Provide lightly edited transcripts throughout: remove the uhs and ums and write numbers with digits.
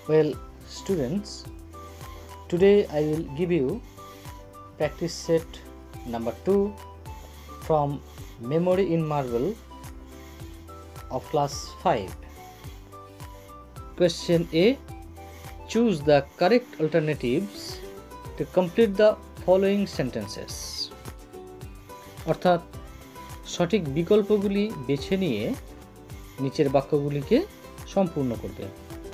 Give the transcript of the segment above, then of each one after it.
Well, students, today I will give you practice set number 2 from Memory in Marble of class 5. Question A. Choose the correct alternatives to complete the following sentences. অর্থাৎ সঠিক বিকল্পগুলি বেছে নিয়ে নিচের বাক্যগুলিকে সম্পূর্ণ করবে।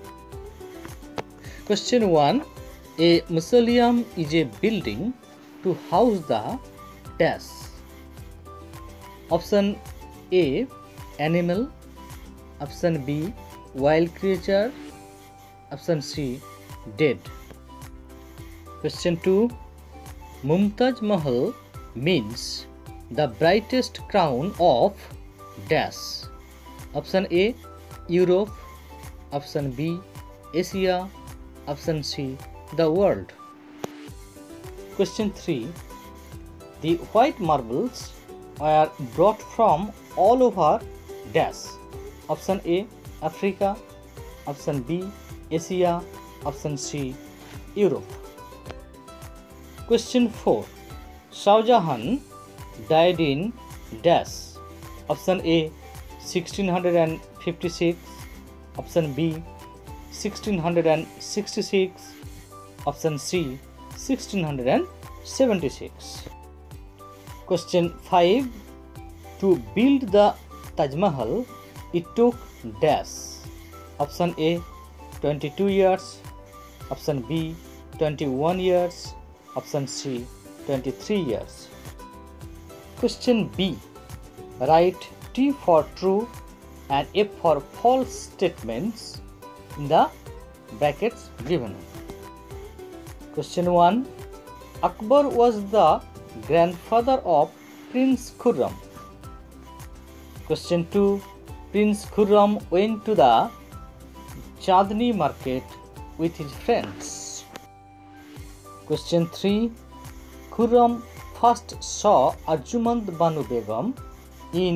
Question 1. A mausoleum is a building to house the dash. Option A. Animal. Option B. Wild creature. Option C. Dead. Question 2. Mumtaz Mahal means the brightest crown of dash. Option A. Europe. Option B. Asia. Option C. The world. Question 3. The white marbles are brought from all over dash. Option A. Africa. Option B. Asia. Option C. Europe. Question 4. Shah Jahan died in dash. Option A. 1656. Option B. 1666. Option C. 1676. Question 5. To build the Taj Mahal, it took dash. Option A. 22 years. Option B. 21 years. Option C. 23 years. Question B. Write T for true and F for false statements in the brackets given. Question 1. Akbar was the grandfather of Prince Khurram. Question 2. Prince Khurram went to the Chandni market with his friends. Question 3. Khurram first saw Arjumand Banu Begum in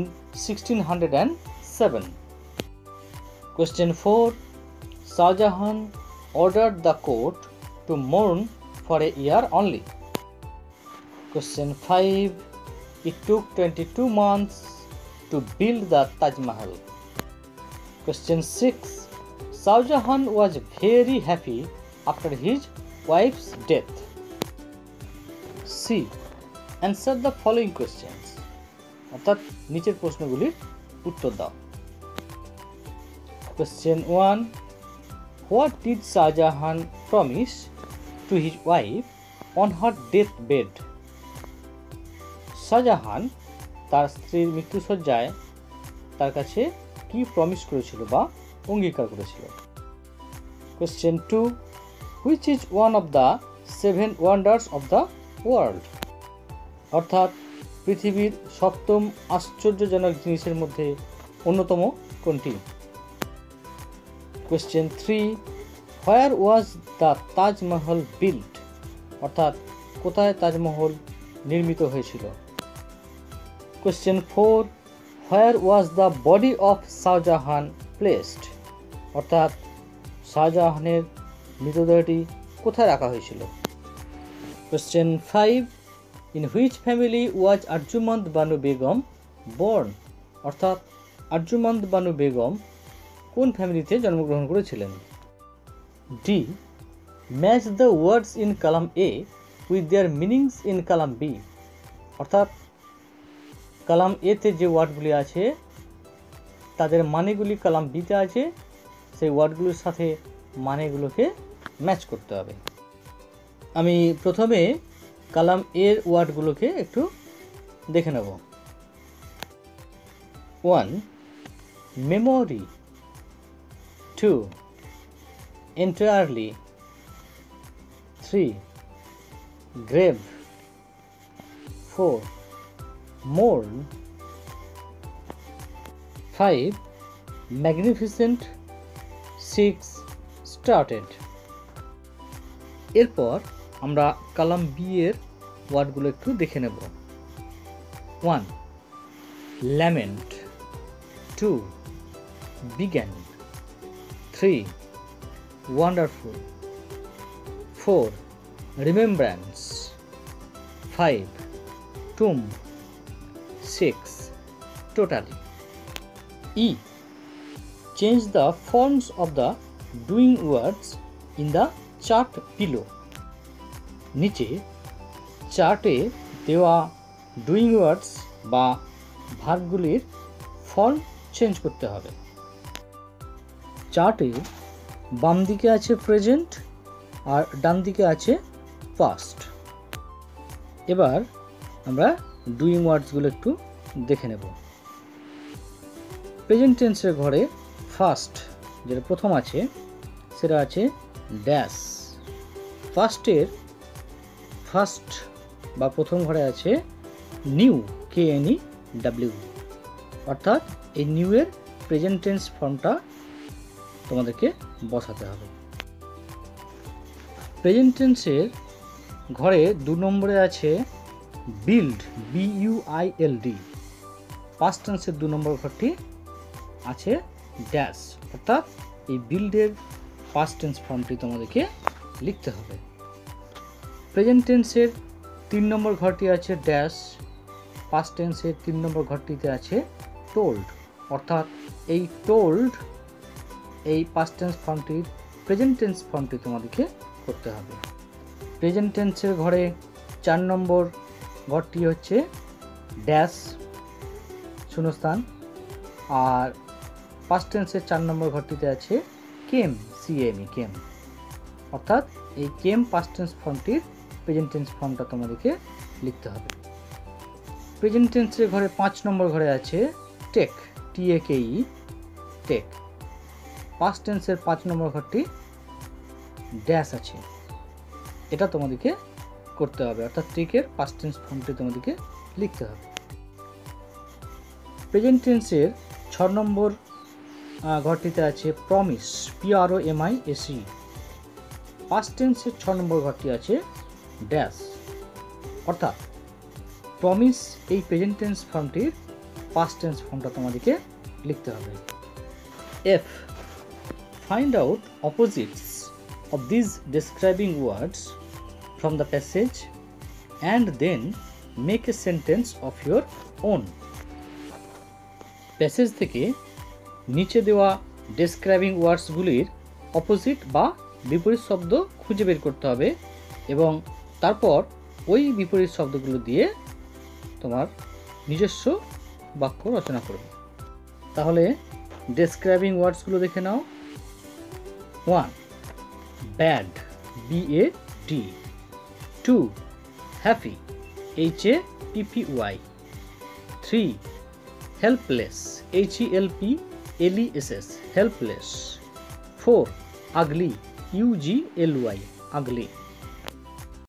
1607. Question 4. Shah Jahan ordered the court to mourn for a year only. Question 5. It took 22 months to build the Taj Mahal. Question 6. Shah Jahan was very happy after his wife's death. C. Answer the following questions. অর্থাৎ নিচের প্রশ্নগুলির উত্তর দাও। Question 1. What did Shah Jahan promise to his wife on her deathbed? Shahjahan তার স্ত্রীর মৃত্যুশয্যায় তার কাছে কি promise করেছিল বা অঙ্গীকার করেছিল? Question 2. Which is one of the 7 wonders of the world? অর্থাৎ পৃথিবীর সপ্তম আশ্চর্যজনক জিনিসের মধ্যে অন্যতম কোনটি? Question 3. Where was the Taj Mahal built? অর্থাৎ কোথায় তাজমহল নির্মিত হয়েছিল? Question 4. Where was the body of Shah Jahan placed? অর্থাৎ শাহজাহানের মৃতদেহটি কোথায় রাখা হয়েছিল? Question 5. In which family was Arjumand Banu Begum born? অর্থাৎ আরজুমন্দ বানু বেগম কোন ফ্যামিলিতে জন্মগ্রহণ করেছিলেন? D. Match the words in column A with their meanings in column B. অর্থাৎ কলাম A তে যে ওয়ার্ডগুলি আছে তাদের মানেগুলি কলাম B তে আছে, সেই ওয়ার্ডগুলোর সাথে মানেগুলোকে ম্যাচ করতে হবে। আমি প্রথমে কলাম এর ওয়ার্ডগুলোকে একটু দেখে নেব। 1. Memory. 2. Entirely. 3. Grave. 4. Mourn. 5. Magnificent. 6. Started. এরপর আমরা কলাম বি এর ওয়ার্ডগুলো একটু দেখে নেব। 1. Lament. 2. Began. 3. wonderful. 4. Remembrance. 5. Tomb. 6. Totally. E. Change the forms of the doing words in the chart below. নিচে চার্টে দেওয়া ডুইং ওয়ার্ডস বা ভার্বগুলির ফর্ম চেঞ্জ করতে হবে। চার্টে বাম দিকে আছে প্রেজেন্ট আর ডান দিকে আছে পাস্ট। এবার আমরা ডুইং ওয়ার্ডসগুলো একটু দেখে নেব। প্রেজেন্ট টেন্সের ঘরে ফার্স্ট যেটা প্রথম আছে সেটা আছে ড্যাশ। ফার্স্ট বা প্রথম ঘরে আছে নিউ, KNEW, অর্থাৎ এই নিউ এর প্রেজেন্ট টেন্স ফর্মটা তোমাদেরকে বসাতে হবে। প্রেজেন্ট টেন্সের ঘরে 2 নম্বরে আছে বিল্ড, BUILD। পাস্ট টেন্সের 2 নম্বর ঘরটি আছে ড্যাশ, অর্থাৎ এই বিল্ডের পাস্ট টেন্স ফর্মটি তোমাদেরকে লিখতে হবে। প্রেজেন্ট টেন্সের 3 নম্বর ঘরটি আছে ড্যাশ। পাস্ট টেন্সের 3 নম্বর ঘরটিতে আছে টোল্ড, অর্থাৎ এই টোল্ড এই পাস্ট টেন্স ফর্মটির প্রেজেন্ট টেন্স ফর্মটি তোমাদেরকে করতে হবে। প্রেজেন্ট টেন্সের ঘরে 4 নম্বর ঘরটি হচ্ছে ড্যাশ শূন্যস্থান, আর পাস্ট টেন্সের 4 নম্বর ঘরটিতে আছে কেম, CAME, অর্থাৎ এই কেম পাস্ট টেন্স ফর্মটির প্রেজেন্ট টেন্স ফর্মটা তোমাদেরকে লিখতে হবে। প্রেজেন্ট টেন্সের ঘরে 5 নম্বর ঘরে আছে টেক, TAKE, টেক। পাস্ট টেন্সের 5 নম্বর ঘরটি ড্যাশ আছে, এটা তোমাদেরকে করতে হবে, অর্থাৎ টেকের পাস্ট টেন্স ফর্মটি তোমাদেরকে লিখতে হবে। প্রেজেন্ট টেন্সের 6 নম্বর ঘরটিতে আছে প্রমিস, PROMISE। পাস্ট টেন্সের 6 নম্বর ঘরটি আছে ড্যাশ, অর্থাৎ প্রমিস এই প্রেজেন্ট টেন্স ফর্মটির পাস্ট টেন্স ফর্মটা তোমাদেরকে লিখতে হবে। F. Find out opposites of these describing words from the passage and then make a sentence of your own. Passage থেকে নিচে দেওয়া ডেসক্রাইবিং ওয়ার্ডসগুলির অপোজিট বা বিপরীত শব্দ খুঁজে বের করতে হবে এবং তারপর ওই বিপরীত শব্দগুলো দিয়ে তোমার নিজস্ব বাক্য রচনা করবে। তাহলে ডেসক্রাইবিং ওয়ার্ডসগুলো দেখে নাও। 1. Bad, BAD। 2. Happy, HAPPY। 3. Helpless, HELPLESS, helpless। 4. ugly, UGLY, ugly।